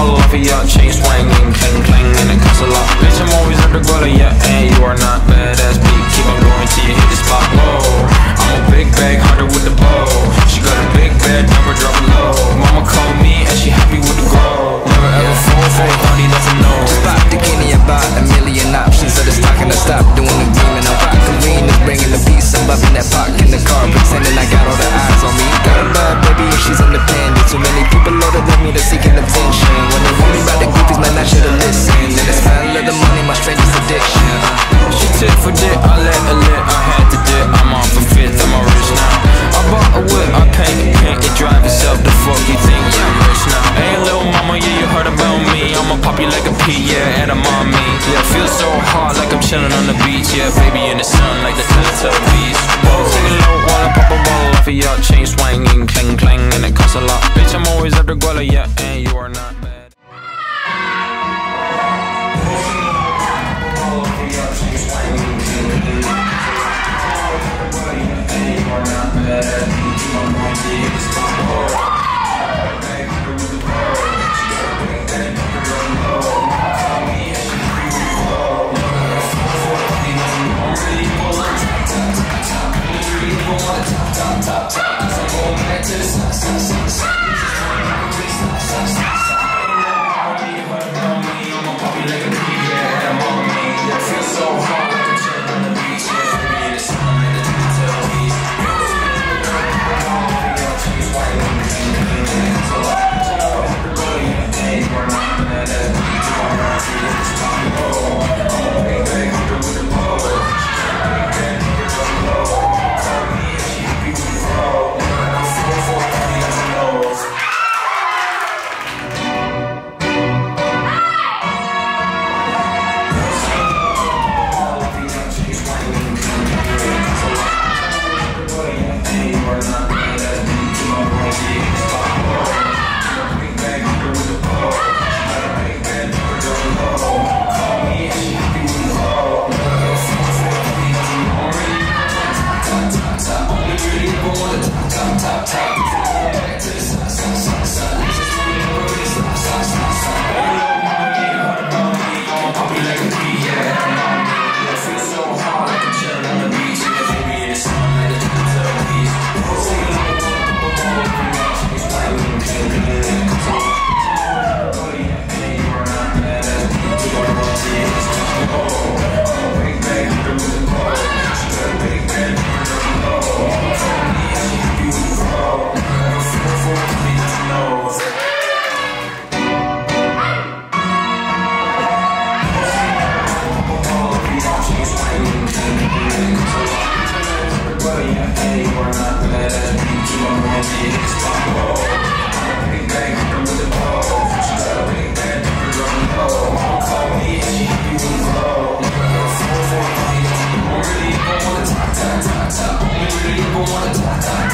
ball off of your chain swinging, clang clang, and it costs a lot. Bitch, I'm always under guala, yeah, and you are not badass beat. Keep on going till you hit the spot. Whoa, I'm a big bag hunter with the bow. She got a big bed, never drop it low. Mama called me and she happy with the grow. Never ever fall for a party, nothing no. Spot bikini about a million options. So it's talking to stop doing the green. And I'm rockin' green is bringing the peace. I'm bumping that park in the car, pretending I got all the eyes on me. Got a bad baby and she's independent. Too many people loaded with me, they're seeking attention. When they want me about the groupies, man, I should've listened. And the smell of the money, my strangest addiction. She tit for dick, I let her lit, I had to dip. I'm on for fifth, I'm rich now. I bought a whip, I paint it drive itself. The fuck you think, yeah, I'm rich now. Hey little mama, yeah, you heard about me. I'ma pop you like a pea, yeah, Edamame. Yeah, feel so hot like I'm chilling on the beach. Yeah, baby in the sun like the Teletubbies. Whoa, sing it low while I pop a ball off of your chain swinging, clang clang, and it costs a lot. Bitch, I'm always after guala, yeah, and you are not bad. Wanna